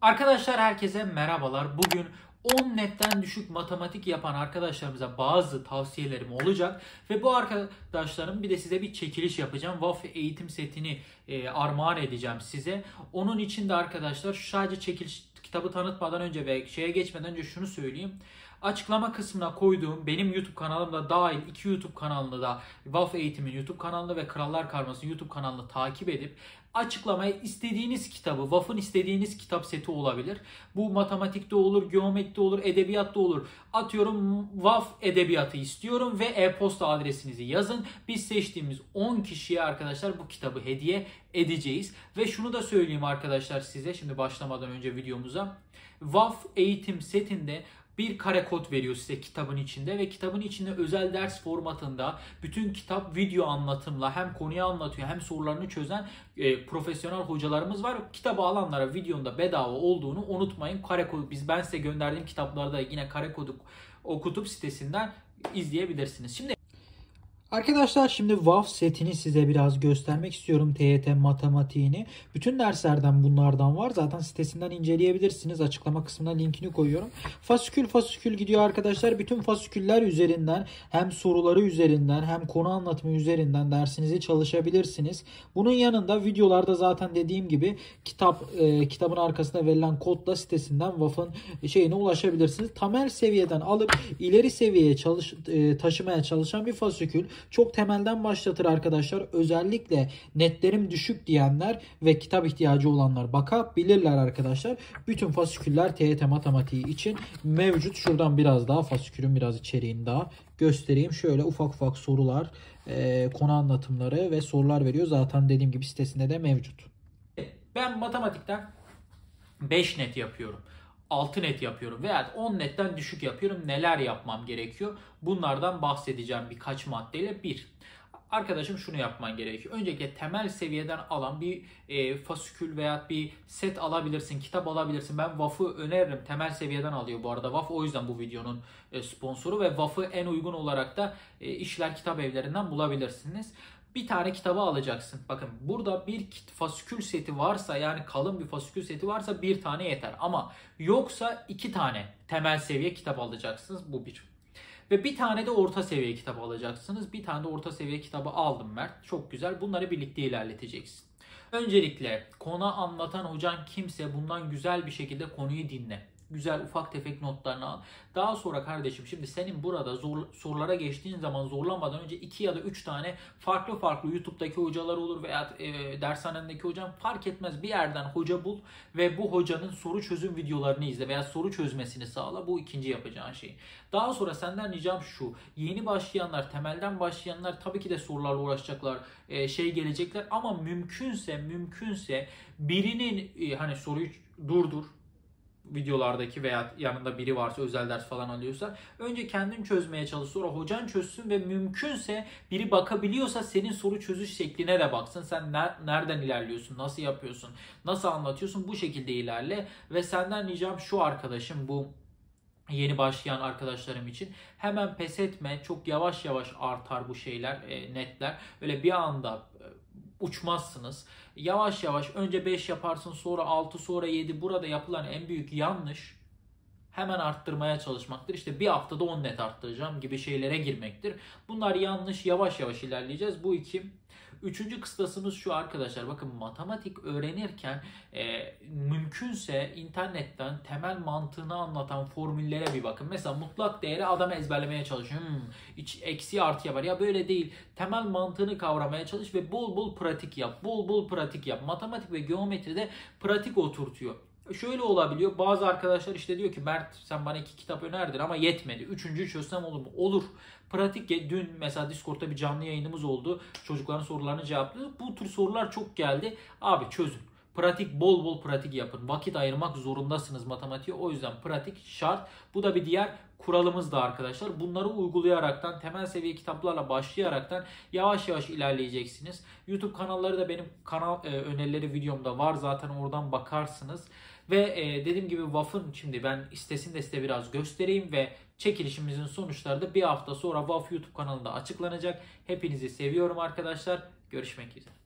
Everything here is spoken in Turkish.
Arkadaşlar herkese merhabalar. Bugün 10 netten düşük matematik yapan arkadaşlarımıza bazı tavsiyelerim olacak. Ve bu arkadaşlarım bir de size bir çekiliş yapacağım. VAF eğitim setini armağan edeceğim size. Onun için de arkadaşlar sadece çekiliş kitabı tanıtmadan önce ve şeye geçmeden önce şunu söyleyeyim. Açıklama kısmına koyduğum benim YouTube kanalımda dahil 2 YouTube kanalını da VAF Eğitim'in YouTube kanalını ve Krallar Karması YouTube kanalını takip edip açıklamaya istediğiniz kitabı, VAF'ın istediğiniz kitap seti olabilir. Bu matematikte olur, geometride olur, edebiyatta olur. Atıyorum VAF edebiyatı istiyorum ve e-posta adresinizi yazın. Biz seçtiğimiz 10 kişiye arkadaşlar bu kitabı hediye edeceğiz. Ve şunu da söyleyeyim arkadaşlar size şimdi başlamadan önce videomuza. VAF eğitim setinde bir kare kod veriyor size kitabın içinde ve kitabın içinde özel ders formatında bütün kitap video anlatımla hem konuyu anlatıyor hem sorularını çözen profesyonel hocalarımız var. Kitabı alanlara videonun da bedava olduğunu unutmayın. Kare kodu ben size gönderdiğim kitaplarda yine kare kodu okutup sitesinden izleyebilirsiniz. Arkadaşlar şimdi VAF setini size biraz göstermek istiyorum. TYT matematiğini. Bütün derslerden bunlardan var. Zaten sitesinden inceleyebilirsiniz. Açıklama kısmına linkini koyuyorum. Fasikül fasikül gidiyor arkadaşlar. Bütün fasiküller üzerinden hem soruları üzerinden hem konu anlatımı üzerinden dersinizi çalışabilirsiniz. Bunun yanında videolarda zaten dediğim gibi kitabın arkasında verilen kodla sitesinden VAF'ın şeyine ulaşabilirsiniz. Temel seviyeden alıp ileri seviyeye taşımaya çalışan bir fasikül. Çok temelden başlatır arkadaşlar. Özellikle netlerim düşük diyenler ve kitap ihtiyacı olanlar bakabilirler arkadaşlar. Bütün fasiküller TYT matematiği için mevcut. Şuradan biraz daha fasikülün biraz içeriğini daha göstereyim. Şöyle ufak ufak sorular, konu anlatımları ve sorular veriyor. Zaten dediğim gibi sitesinde de mevcut. Ben matematikten 5 net yapıyorum. 6 net yapıyorum veya 10 netten düşük yapıyorum. Neler yapmam gerekiyor? Bunlardan bahsedeceğim birkaç maddeyle. Arkadaşım şunu yapman gerekiyor. Öncelikle temel seviyeden alan bir fasikül veya bir set alabilirsin, kitap alabilirsin. Ben VAF'ı öneririm. Temel seviyeden alıyor bu arada VAF. O yüzden bu videonun sponsoru ve VAF'ı en uygun olarak da İşler Kitap Evlerinden bulabilirsiniz. Bir tane kitabı alacaksın. Bakın burada bir fasikül seti varsa yani kalın bir fasikül seti varsa bir tane yeter. Ama yoksa 2 tane temel seviye kitap alacaksınız. Bu bir. Ve bir tane de orta seviye kitabı alacaksınız. Bir tane de orta seviye kitabı aldım Mert. Çok güzel. Bunları birlikte ilerleteceksin. Öncelikle konu anlatan hocan kimse bundan güzel bir şekilde konuyu dinle. Güzel ufak tefek notlarını al. Daha sonra kardeşim şimdi senin burada sorulara geçtiğin zaman zorlanmadan önce 2 ya da 3 tane farklı YouTube'daki hocalar olur veya dershanendeki hocam fark etmez bir yerden hoca bul ve bu hocanın soru çözüm videolarını izle veya soru çözmesini sağla. Bu ikinci yapacağın şey. Daha sonra senden ricam şu. Yeni başlayanlar, temelden başlayanlar tabii ki de sorularla uğraşacaklar, gelecekler ama mümkünse birinin hani soruyu durdur. Videolardaki veya yanında biri varsa özel ders falan alıyorsa önce kendin çözmeye çalış, sonra hocan çözsün ve mümkünse biri bakabiliyorsa senin soru çözüş şekline de baksın. Sen nereden ilerliyorsun, nasıl yapıyorsun, nasıl anlatıyorsun, bu şekilde ilerle. Ve senden ricam şu arkadaşım, bu yeni başlayan arkadaşlarım için hemen pes etme. Çok yavaş yavaş artar bu şeyler, netler. Öyle bir anda uçmazsınız. Yavaş yavaş önce 5 yaparsın, sonra 6, sonra 7. Burada yapılan en büyük yanlış hemen arttırmaya çalışmaktır. İşte bir haftada 10 net arttıracağım gibi şeylere girmektir. Bunlar yanlış, yavaş yavaş ilerleyeceğiz. Bu 2. Üçüncü kıstasımız şu arkadaşlar. Bakın matematik öğrenirken mümkünse internetten temel mantığını anlatan formüllere bir bakın. Mesela mutlak değeri adam ezberlemeye çalışıyor. Eksi artı yapar. Ya böyle değil. Temel mantığını kavramaya çalış ve bol bol pratik yap. Bol bol pratik yap. Matematik ve geometride pratik oturtuyor. Şöyle olabiliyor. Bazı arkadaşlar işte diyor ki Mert sen bana 2 kitap önerdin ama yetmedi. 3.'yü çözsem olur mu? Olur. Pratik. Dün mesela Discord'da bir canlı yayınımız oldu. Çocukların sorularını cevapladık. Bu tür sorular çok geldi. Abi çözün. Pratik, bol bol pratik yapın. Vakit ayırmak zorundasınız matematiğe. O yüzden pratik şart. Bu da bir diğer kuralımız da arkadaşlar. Bunları uygulayaraktan, temel seviye kitaplarla başlayaraktan yavaş yavaş ilerleyeceksiniz. YouTube kanalları da benim kanal önerileri videomda var. Zaten oradan bakarsınız. Ve dediğim gibi VAF'ın şimdi ben sitesini de size biraz göstereyim ve çekilişimizin sonuçları da bir hafta sonra VAF YouTube kanalında açıklanacak. Hepinizi seviyorum arkadaşlar. Görüşmek üzere.